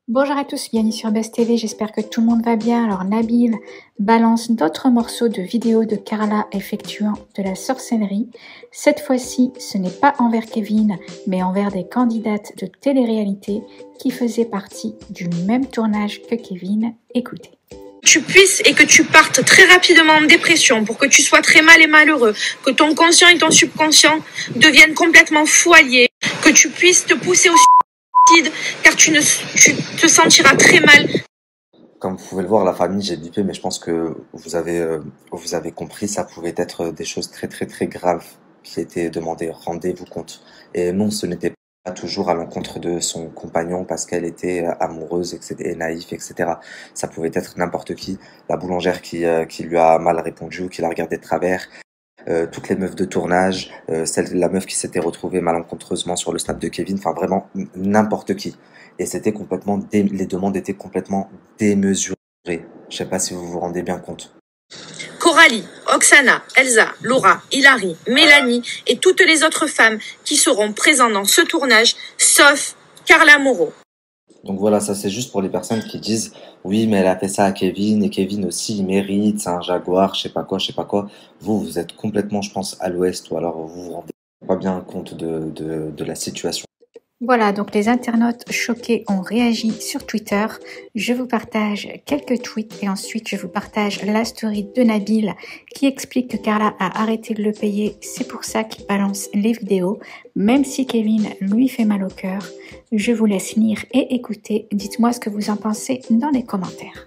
Bonjour à tous, bienvenue sur Buzz TV, j'espère que tout le monde va bien. Alors Nabil balance d'autres morceaux de vidéos de Carla effectuant de la sorcellerie. Cette fois-ci, ce n'est pas envers Kevin, mais envers des candidates de télé-réalité qui faisaient partie du même tournage que Kevin. Écoutez. Tu puisses et que tu partes très rapidement en dépression, pour que tu sois très mal et malheureux, que ton conscient et ton subconscient deviennent complètement fous alliés, que tu puisses te pousser au suicide, car tu te sentiras très mal. Comme vous pouvez le voir, la famille, j'ai bipé, mais je pense que vous avez compris, ça pouvait être des choses très très très graves qui étaient demandées. Rendez-vous compte. Et non, ce n'était pas toujours à l'encontre de son compagnon parce qu'elle était amoureuse et naïve, etc. Ça pouvait être n'importe qui. La boulangère qui lui a mal répondu ou qui l'a regardé de travers. Toutes les meufs de tournage, la meuf qui s'était retrouvée malencontreusement sur le snap de Kevin, enfin vraiment n'importe qui. Et c'était les demandes étaient complètement démesurées. Je sais pas si vous vous rendez bien compte. Coralie, Oksana, Elsa, Laura, Hilary, Mélanie et toutes les autres femmes qui seront présentes dans ce tournage, sauf Carla Moreau. Donc voilà, ça c'est juste pour les personnes qui disent oui, mais elle a fait ça à Kevin et Kevin aussi il mérite, c'est un jaguar, je sais pas quoi, je sais pas quoi. Vous êtes complètement, je pense, à l'ouest ou alors vous vous rendez pas bien compte de la situation. Voilà, donc les internautes choqués ont réagi sur Twitter. Je vous partage quelques tweets et ensuite je vous partage la story de Nabil qui explique que Carla a arrêté de le payer. C'est pour ça qu'il balance les vidéos, même si Kevin lui fait mal au cœur. Je vous laisse lire et écouter. Dites-moi ce que vous en pensez dans les commentaires.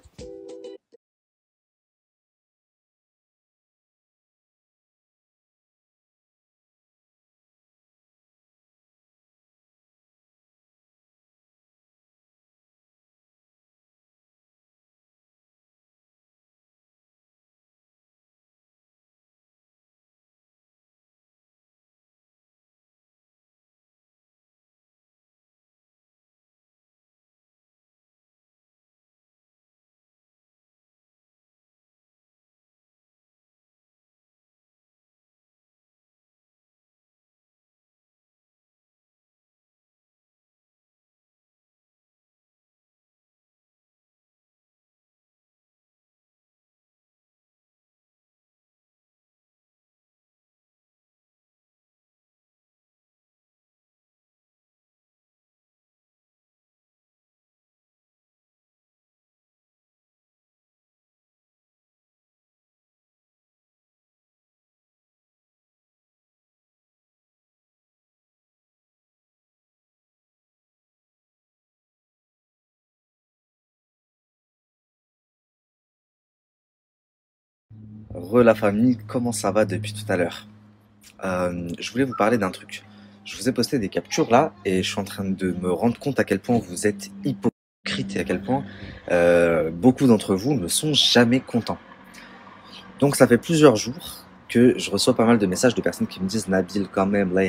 La famille, comment ça va depuis tout à l'heure? Je voulais vous parler d'un truc. Je vous ai posté des captures là et je suis en train de me rendre compte à quel point vous êtes hypocrite et à quel point beaucoup d'entre vous ne sont jamais contents. Donc ça fait plusieurs jours que je reçois pas mal de messages de personnes qui me disent Nabil quand même, là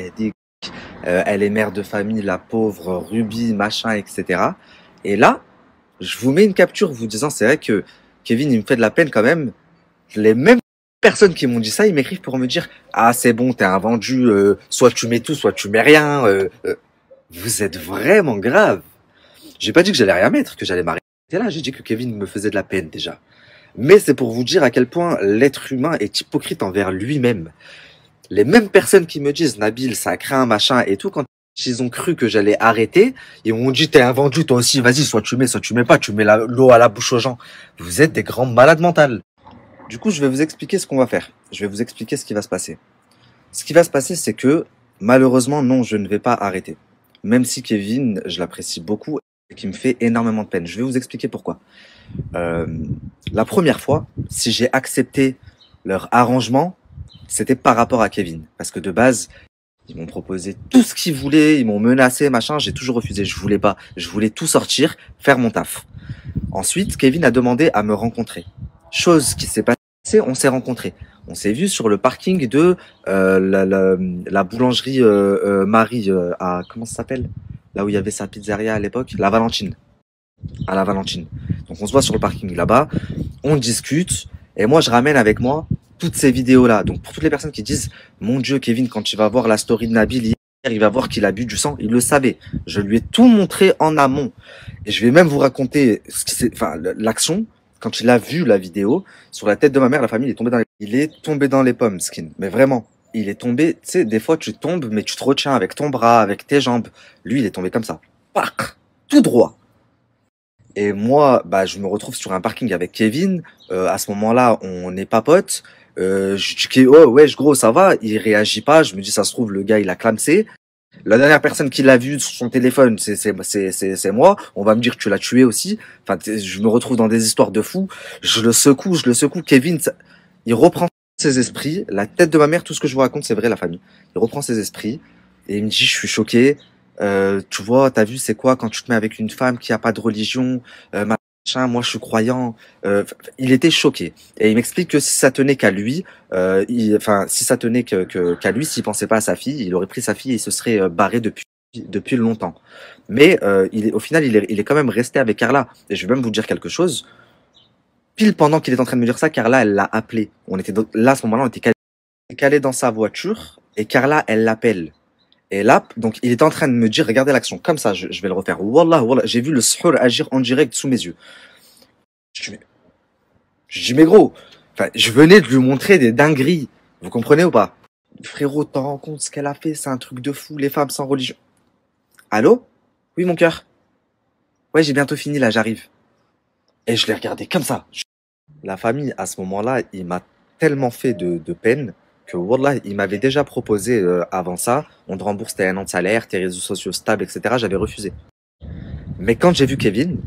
elle est mère de famille, la pauvre Ruby, machin, etc. Et là, je vous mets une capture vous disant c'est vrai que Kevin il me fait de la peine quand même. Les mêmes personnes qui m'ont dit ça, ils m'écrivent pour me dire ah c'est bon, t'es un vendu, soit tu mets tout, soit tu mets rien. Vous êtes vraiment grave. J'ai pas dit que j'allais rien mettre, que j'allais m'arrêter là. J'ai dit que Kevin me faisait de la peine déjà. Mais c'est pour vous dire à quel point l'être humain est hypocrite envers lui-même. Les mêmes personnes qui me disent Nabil, ça craint, machin et tout, quand ils ont cru que j'allais arrêter, ils m'ont dit t'es un vendu toi aussi, vas-y, soit tu mets pas, tu mets l'eau à la bouche aux gens. Vous êtes des grands malades mentales. Du coup, je vais vous expliquer ce qu'on va faire. Je vais vous expliquer ce qui va se passer. Ce qui va se passer, c'est que, malheureusement, non, je ne vais pas arrêter. Même si Kevin, je l'apprécie beaucoup et qui me fait énormément de peine. Je vais vous expliquer pourquoi. La première fois, si j'ai accepté leur arrangement, c'était par rapport à Kevin. Parce que de base, ils m'ont proposé tout ce qu'ils voulaient, ils m'ont menacé, machin, j'ai toujours refusé. Je voulais pas. Je voulais tout sortir, faire mon taf. Ensuite, Kevin a demandé à me rencontrer. Chose qui s'est passée, on s'est rencontrés. On s'est vu sur le parking de la boulangerie Marie à comment ça s'appelle? Là où il y avait sa pizzeria à l'époque, la Valentine. À la Valentine. Donc on se voit sur le parking là-bas, on discute et moi je ramène avec moi toutes ces vidéos là. Donc pour toutes les personnes qui disent mon Dieu Kevin, quand tu vas voir la story de Nabil il va voir qu'il a bu du sang, il le savait. Je lui ai tout montré en amont. Et je vais même vous raconter l'action. Quand il a vu la vidéo, sur la tête de ma mère, la famille, il est tombé dans les pommes, Skin. Mais vraiment, il est tombé, tu sais, des fois tu tombes, mais tu te retiens avec ton bras, avec tes jambes. Lui, il est tombé comme ça. Pac, tout droit. Et moi, bah, je me retrouve sur un parking avec Kevin. À ce moment-là, on n'est pas potes. Je dis, oh, wesh, gros, ça va. Il réagit pas. Je me dis, ça se trouve, le gars, il a clamsé. La dernière personne qui l'a vu sur son téléphone, c'est moi. On va me dire que tu l'as tué aussi. Enfin, je me retrouve dans des histoires de fou. Je le secoue. Kevin, il reprend ses esprits. La tête de ma mère, tout ce que je vous raconte, c'est vrai, la famille. Il reprend ses esprits et il me dit, je suis choqué. Tu vois, t'as vu, c'est quoi quand tu te mets avec une femme qui a pas de religion, machin, moi je suis croyant. Il était choqué et il m'explique que si ça tenait qu'à lui, si ça tenait qu'à lui, s'il pensait pas à sa fille, il aurait pris sa fille et il se serait barré depuis longtemps. Mais au final, il est quand même resté avec Carla. Et je vais même vous dire quelque chose. Pile pendant qu'il est en train de me dire ça, Carla, elle l'a appelé. Là, à ce moment-là, on était calé dans sa voiture et Carla, elle l'appelle. Et là, donc, il est en train de me dire, regardez l'action, comme ça, je vais le refaire. Wallah, j'ai vu le suhour agir en direct sous mes yeux. Je dis, mais gros, je venais de lui montrer des dingueries. Vous comprenez ou pas? Frérot, t'en rends compte ce qu'elle a fait? C'est un truc de fou, les femmes sans religion. Allô? Oui, mon cœur. Ouais, j'ai bientôt fini, là, j'arrive. Et je l'ai regardé comme ça. La famille, à ce moment-là, il m'a tellement fait de peine que Wallah, il m'avait déjà proposé avant ça, on te rembourse tes 1 an de salaire, tes réseaux sociaux stables, etc. J'avais refusé. Mais quand j'ai vu Kevin,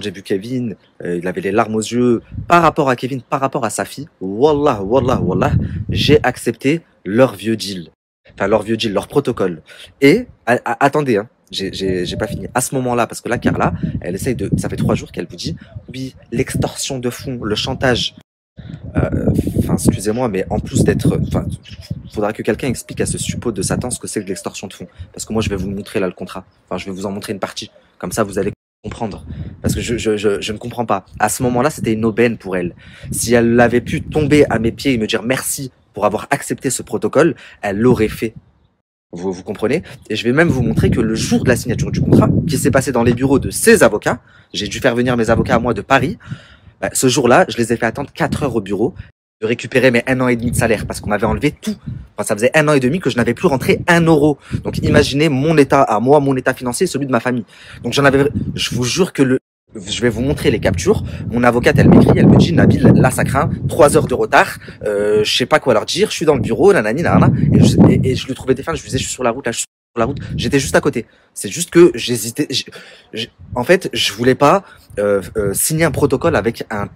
il avait les larmes aux yeux par rapport à Kevin, par rapport à sa fille. Wallah, j'ai accepté leur vieux deal. Enfin, leur vieux deal, leur protocole. Et, attendez, hein, j'ai pas fini. À ce moment-là, parce que là, Carla, elle essaye ça fait 3 jours qu'elle vous dit, oui, l'extorsion de fonds, le chantage. Excusez-moi, mais en plus faudra que quelqu'un explique à ce suppôt de Satan ce que c'est que l'extorsion de fonds. Parce que moi, je vais vous montrer là le contrat. Enfin, je vais vous en montrer une partie. Comme ça, vous allez comprendre. Parce que je ne comprends pas. À ce moment-là, c'était une aubaine pour elle. Si elle avait pu tomber à mes pieds et me dire merci pour avoir accepté ce protocole, elle l'aurait fait. Vous comprenez? Et je vais même vous montrer que le jour de la signature du contrat, qui s'est passé dans les bureaux de ses avocats, j'ai dû faire venir mes avocats à moi de Paris. Ce jour-là, je les ai fait attendre 4 heures au bureau, de récupérer mes 1 an et demi de salaire parce qu'on m'avait enlevé tout. Enfin, ça faisait 1 an et demi que je n'avais plus rentré 1 euro. Donc, imaginez mon état à moi, mon état financier et celui de ma famille. Donc, je vous jure que je vais vous montrer les captures. Mon avocate, elle m'écrit, elle me dit, Nabil, là, ça craint, 3 heures de retard, je sais pas quoi leur dire, je suis dans le bureau, nanani, nanana, et je le trouvais défini, je lui disais, je suis sur la route, là, je suis sur la route, j'étais juste à côté. C'est juste que j'hésitais, en fait, je voulais pas signer un protocole avec un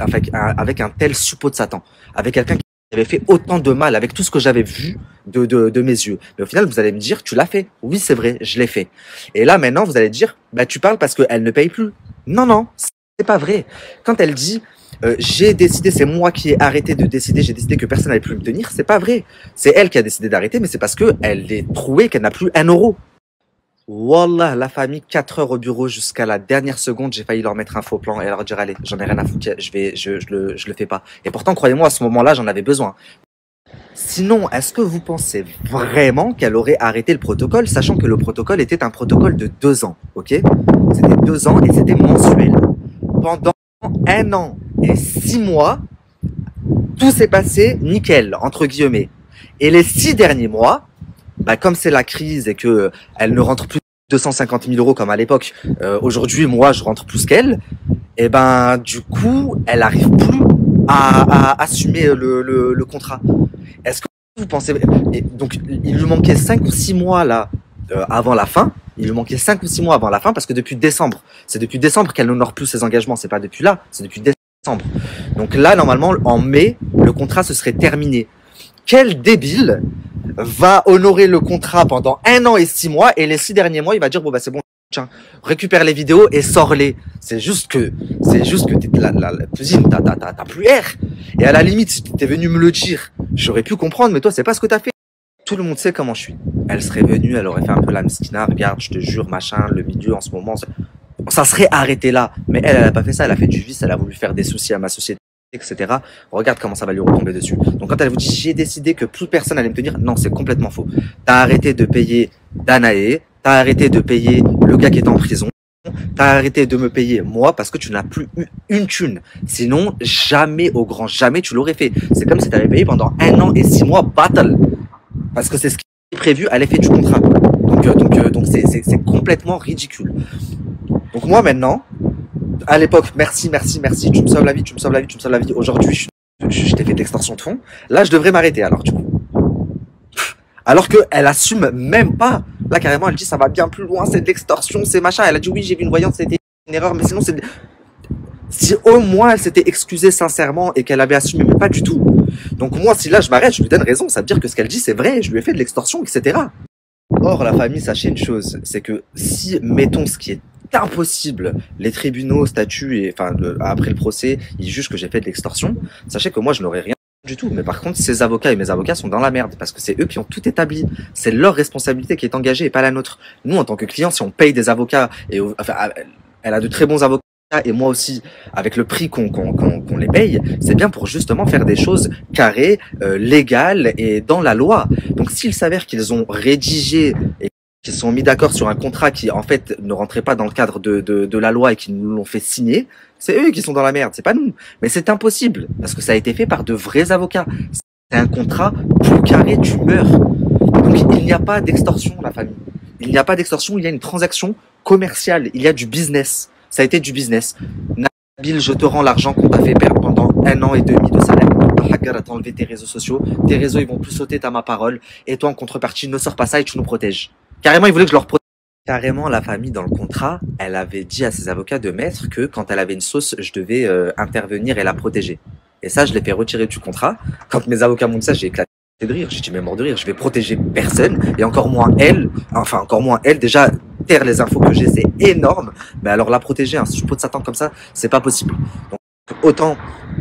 tel suppôt de Satan, avec quelqu'un qui avait fait autant de mal, avec tout ce que j'avais vu de mes yeux. Mais au final, vous allez me dire, tu l'as fait. Oui, c'est vrai, je l'ai fait. Et là, maintenant, vous allez dire, bah, tu parles parce qu'elle ne paye plus. Non, c'est pas vrai. Quand elle dit, j'ai décidé, c'est moi qui ai arrêté de décider, j'ai décidé que personne n'allait plus me tenir, c'est pas vrai. C'est elle qui a décidé d'arrêter, mais c'est parce qu'elle est trouée qu'elle n'a plus 1 euro. Wallah, la famille, 4 heures au bureau jusqu'à la dernière seconde, j'ai failli leur mettre un faux plan et leur dire, allez, j'en ai rien à foutre, je le fais pas. Et pourtant, croyez-moi, à ce moment-là, j'en avais besoin. Sinon, est-ce que vous pensez vraiment qu'elle aurait arrêté le protocole, sachant que le protocole était un protocole de 2 ans, ok? C'était 2 ans et c'était mensuel. Pendant 1 an et 6 mois, tout s'est passé nickel, entre guillemets. Et les 6 derniers mois, bah, comme c'est la crise et que elle ne rentre plus 250 000 euros comme à l'époque, aujourd'hui, moi, je rentre plus qu'elle, et ben, du coup, elle arrive plus à assumer le contrat. Est-ce que vous pensez, et donc, il lui manquait 5 ou 6 mois, là, avant la fin. Il lui manquait 5 ou 6 mois avant la fin parce que depuis décembre, c'est depuis décembre qu'elle n'honore plus ses engagements. C'est pas depuis là, c'est depuis décembre. Donc là, normalement, en mai, le contrat se serait terminé. Quel débile va honorer le contrat pendant 1 an et 6 mois et les 6 derniers mois, il va dire, bon, bah, c'est bon, tiens, récupère les vidéos et sors-les. C'est juste que t'es la cousine, t'as plus air. Et à la limite, si t'étais venu me le dire, j'aurais pu comprendre, mais toi, c'est pas ce que t'as fait. Tout le monde sait comment je suis. Elle serait venue, elle aurait fait un peu la mskina, regarde, je te jure, machin, le milieu en ce moment, ça serait arrêté là. Mais elle a pas fait ça, elle a fait du vice, elle a voulu faire des soucis à ma société. etc. Regarde comment ça va lui retomber dessus. Donc quand elle vous dit j'ai décidé que plus personne allait me tenir, non, c'est complètement faux. T'as arrêté de payer Danae, t'as arrêté de payer le gars qui est en prison, t'as arrêté de me payer moi parce que tu n'as plus eu une thune. Sinon, jamais, au grand jamais, tu l'aurais fait. C'est comme si tu avais payé pendant 1 an et 6 mois battle. Parce que c'est ce qui est prévu à l'effet du contrat. Donc c'est complètement ridicule. Donc moi maintenant, à l'époque, merci, tu me sauves la vie, tu me sauves la vie, tu me sauves la vie. Aujourd'hui, je t'ai fait de l'extorsion de fonds. Là, je devrais m'arrêter alors, du coup. Alors qu'elle assume même pas. Là, carrément, elle dit ça va bien plus loin, c'est de l'extorsion, c'est machin. Elle a dit oui, j'ai vu une voyante, c'était une erreur, mais sinon, c'est. Si au moins elle s'était excusée sincèrement et qu'elle avait assumé, mais pas du tout. Donc, moi, si là je m'arrête, je lui donne raison. Ça veut dire que ce qu'elle dit, c'est vrai, je lui ai fait de l'extorsion, etc. Or, la famille, sachez une chose, c'est que si, mettons, ce qui est impossible, les tribunaux statuent et enfin après le procès, ils jugent que j'ai fait de l'extorsion, sachez que moi je n'aurais rien du tout. Mais par contre, ces avocats et mes avocats sont dans la merde parce que c'est eux qui ont tout établi. C'est leur responsabilité qui est engagée et pas la nôtre. Nous, en tant que clients, si on paye des avocats et enfin, elle a de très bons avocats et moi aussi, avec le prix qu'on les paye, c'est bien pour justement faire des choses carrées, légales et dans la loi. Donc s'il s'avère qu'ils ont rédigé et qu'ils sont mis d'accord sur un contrat qui en fait ne rentrait pas dans le cadre de la loi et qui nous l'ont fait signer, c'est eux qui sont dans la merde, c'est pas nous. Mais c'est impossible, parce que ça a été fait par de vrais avocats. C'est un contrat plus carré, tu meurs. Donc il n'y a pas d'extorsion, la famille. Il n'y a pas d'extorsion, il y a une transaction commerciale, il y a du business. Ça a été du business. Nabil, je te rends l'argent qu'on t'a fait perdre pendant 1 an et demi de salaire. T'as enlevé tes réseaux sociaux. Tes réseaux, ils vont plus sauter, t'as ma parole. Et toi, en contrepartie, ne sors pas ça et tu nous protèges. Carrément, ils voulaient que je leur protège. Carrément, la famille, dans le contrat, elle avait dit à ses avocats de mettre que quand elle avait une sauce, je devais intervenir et la protéger. Et ça, je l'ai fait retirer du contrat. Quand mes avocats m'ont dit ça, j'ai éclaté de rire. J'ai dit, mais mort de rire, je vais protéger personne. Et encore moins elle. Enfin, encore moins elle. Déjà, taire les infos que j'ai, c'est énorme. Mais alors, la protéger, un suppôt de Satan comme ça, c'est pas possible. Donc, autant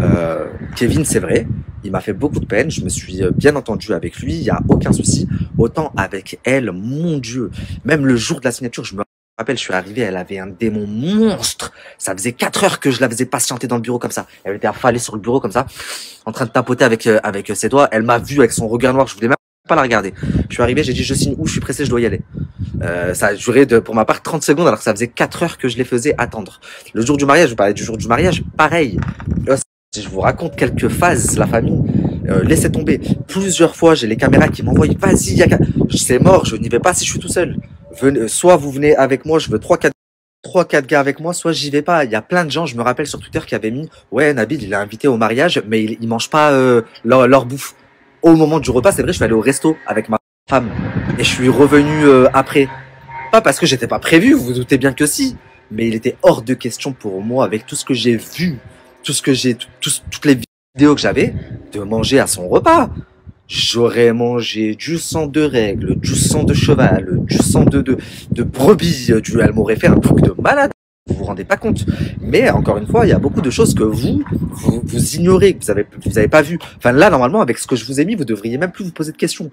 Kevin, c'est vrai, il m'a fait beaucoup de peine, je me suis bien entendu avec lui, il n'y a aucun souci. Autant avec elle, mon Dieu, même le jour de la signature, je me rappelle, je suis arrivé, elle avait un démon monstre. Ça faisait 4 heures que je la faisais patienter dans le bureau comme ça. Elle était affalée sur le bureau comme ça, en train de tapoter avec ses doigts. Elle m'a vu avec son regard noir, je voulais même pas la regarder. Je suis arrivé, j'ai dit je signe où, je suis pressé, je dois y aller. Ça a duré pour ma part 30 secondes alors que ça faisait 4 heures que je les faisais attendre. Le jour du mariage, je parlais du jour du mariage, pareil. Si je vous raconte quelques phases, la famille, laissez tomber. Plusieurs fois, j'ai les caméras qui m'envoient, vas-y, c'est mort, je n'y vais pas si je suis tout seul. Soit vous venez avec moi, je veux 3-4 gars avec moi, soit j'y vais pas. Il y a plein de gens, je me rappelle sur Twitter, qui avaient mis, ouais, Nabil, il est invité au mariage, mais il mange pas leur bouffe. Au moment du repas, c'est vrai, je suis allé au resto avec ma femme et je suis revenu après. Pas parce que j'étais pas prévu, vous vous doutez bien que si, mais il était hors de question pour moi, avec tout ce que j'ai vu, toutes les vidéos que j'avais, de manger à son repas. J'aurais mangé du sang de règle, du sang de cheval, du sang de brebis, elle m'aurait fait un truc de malade. Vous vous rendez pas compte. Mais encore une fois, il y a beaucoup de choses que vous ignorez, que vous avez pas vu. Enfin là, normalement, avec ce que je vous ai mis, vous devriez même plus vous poser de questions.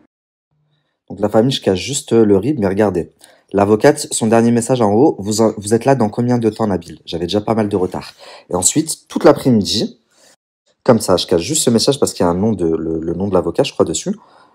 Donc la famille, je cache juste le RIB, mais regardez. L'avocate, son dernier message en haut, vous êtes là dans combien de temps, Nabil? J'avais déjà pas mal de retard. Et ensuite, toute l'après-midi, comme ça, je cache juste ce message parce qu'il y a le nom de l'avocat, je crois, dessus.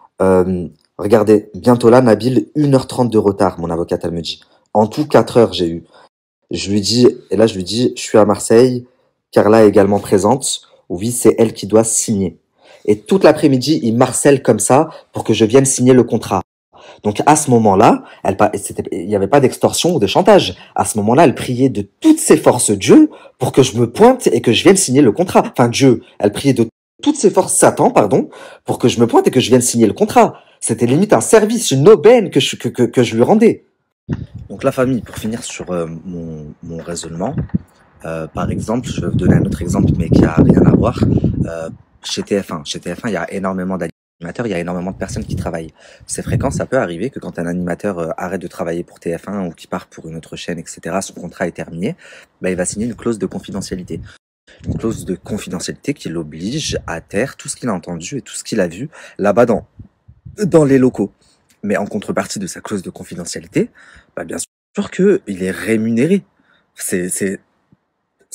Regardez, bientôt là, Nabil, 1h30 de retard, mon avocate, elle me dit. En tout, 4 heures, j'ai eu. Je lui dis, je suis à Marseille, Carla est également présente. Oui, c'est elle qui doit signer. Et toute l'après-midi, il marcelle comme ça pour que je vienne signer le contrat. Donc à ce moment-là, il n'y avait pas d'extorsion ou de chantage. À ce moment-là, elle priait de toutes ses forces Dieu pour que je me pointe et que je vienne signer le contrat. Enfin Dieu, elle priait de toutes ses forces Satan, pardon, pour que je me pointe et que je vienne signer le contrat. C'était limite un service, une aubaine que je lui rendais. Donc la famille, pour finir sur mon raisonnement, par exemple, je vais vous donner un autre exemple, mais qui a rien à voir. Chez TF1, il y a énormément d'animateurs, il y a énormément de personnes qui travaillent. C'est fréquent, ça peut arriver que quand un animateur arrête de travailler pour TF1 ou qui part pour une autre chaîne, etc., son contrat est terminé, il va signer une clause de confidentialité. Une clause de confidentialité qui l'oblige à taire tout ce qu'il a entendu et tout ce qu'il a vu là-bas dans les locaux. Mais en contrepartie de sa clause de confidentialité, bien sûr qu'il est rémunéré. C'est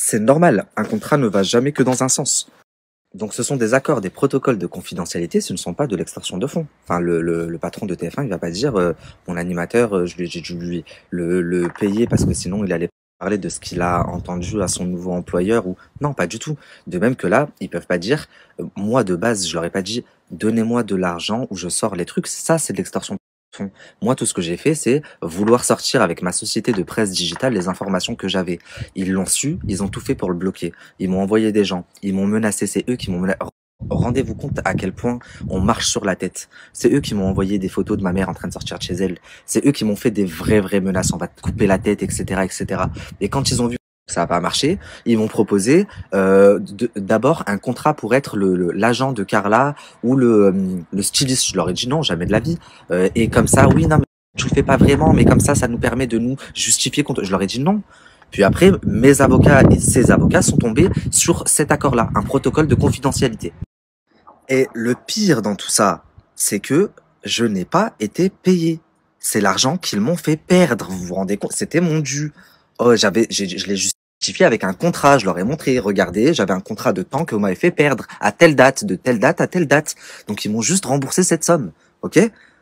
c'est normal. Un contrat ne va jamais que dans un sens. Donc ce sont des accords, des protocoles de confidentialité, ce ne sont pas de l'extorsion de fonds. Enfin, le patron de TF1, il va pas dire mon animateur, j'ai dû lui le payer parce que sinon il allait parler de ce qu'il a entendu à son nouveau employeur ou non, pas du tout. De même que là, ils peuvent pas dire moi de base, je leur ai pas dit donnez-moi de l'argent ou je sors les trucs. Ça, c'est de l'extorsion de fonds. Moi, tout ce que j'ai fait, c'est vouloir sortir avec ma société de presse digitale les informations que j'avais. Ils l'ont su, ils ont tout fait pour le bloquer. Ils m'ont envoyé des gens, ils m'ont menacé, c'est eux qui m'ont menacé. Rendez-vous compte à quel point on marche sur la tête. C'est eux qui m'ont envoyé des photos de ma mère en train de sortir de chez elle. C'est eux qui m'ont fait des vraies menaces. On va te couper la tête, etc., etc. Et quand ils ont vu que ça n'a pas marché, ils m'ont proposé d'abord un contrat pour être l'agent de Carla ou le styliste. Je leur ai dit non, jamais de la vie. Et comme ça, oui, non, mais tu le fais pas vraiment, mais comme ça nous permet de nous justifier contre. Je leur ai dit non. Puis après, mes avocats et ses avocats sont tombés sur cet accord-là, un protocole de confidentialité. Et le pire dans tout ça, c'est que je n'ai pas été payé. C'est l'argent qu'ils m'ont fait perdre. Vous vous rendez compte? C'était mon dû. Oh, je l'ai justifié avec un contrat. Je leur ai montré. Regardez, j'avais un contrat de temps que vous m'avez fait perdre à telle date, de telle date à telle date. Donc ils m'ont juste remboursé cette somme. Ok?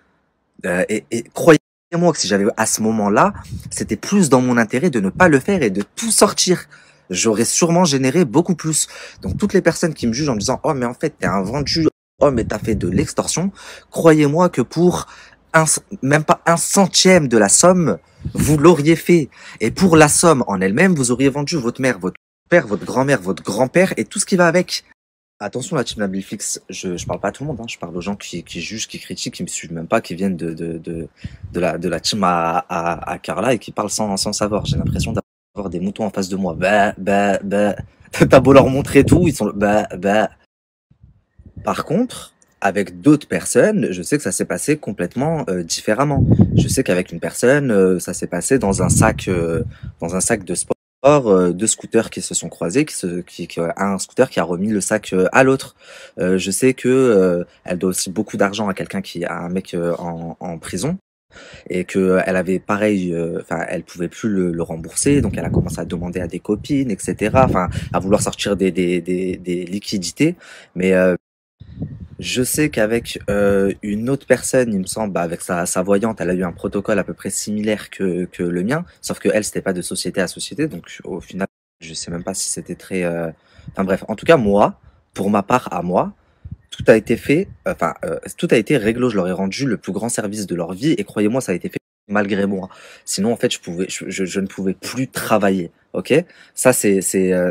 Et croyez-moi que si j'avais à ce moment-là, c'était plus dans mon intérêt de ne pas le faire et de tout sortir. J'aurais sûrement généré beaucoup plus. Donc toutes les personnes qui me jugent en me disant « Oh mais en fait t'es un vendu, oh mais t'as fait de l'extorsion », croyez-moi que pour même pas un centième de la somme, vous l'auriez fait. Et pour la somme en elle-même, vous auriez vendu votre mère, votre père, votre grand-mère, votre grand-père et tout ce qui va avec. Attention, la team Nabilflix, je parle pas à tout le monde, hein, je parle aux gens qui jugent, qui critiquent, qui me suivent même pas, qui viennent de la team à Carla et qui parlent sans savoir. J'ai l'impression d'avoir des moutons en face de moi. Bah. T'as beau leur montrer tout, ils sont bah. Par contre, avec d'autres personnes, je sais que ça s'est passé complètement différemment. Je sais qu'avec une personne, ça s'est passé dans un sac de sport. Deux scooters qui se sont croisés, un scooter qui a remis le sac à l'autre. Je sais que elle doit aussi beaucoup d'argent à un mec en prison et que elle avait pareil, enfin elle pouvait plus le rembourser, donc elle a commencé à demander à des copines, etc. Enfin à vouloir sortir des liquidités, mais je sais qu'avec une autre personne, il me semble, avec sa voyante, elle a eu un protocole à peu près similaire que le mien, sauf que elle, c'était pas de société à société, donc au final, je sais même pas si c'était très. Enfin bref, en tout cas moi, pour ma part à moi, tout a été fait, tout a été réglo. Je leur ai rendu le plus grand service de leur vie, et croyez-moi, ça a été fait malgré moi. Sinon, en fait, je ne pouvais plus travailler. Ok, ça c'est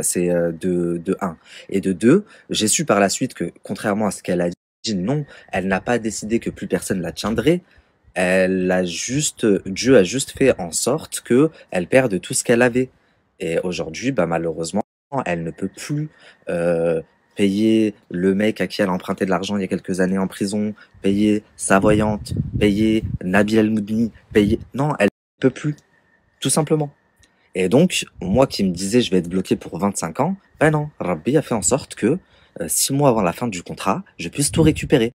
de un. Et de deux, j'ai su par la suite que contrairement à ce qu'elle a dit, non, elle n'a pas décidé que plus personne la tiendrait. Dieu a juste fait en sorte que elle perde tout ce qu'elle avait. Et aujourd'hui, bah malheureusement, elle ne peut plus payer le mec à qui elle a emprunté de l'argent il y a quelques années en prison, payer sa voyante, payer Nabil El-Moudni, payer. Non, elle ne peut plus, tout simplement. Et donc, moi qui me disais je vais être bloqué pour 25 ans, ben non, Rabbi a fait en sorte que 6 mois avant la fin du contrat, je puisse tout récupérer.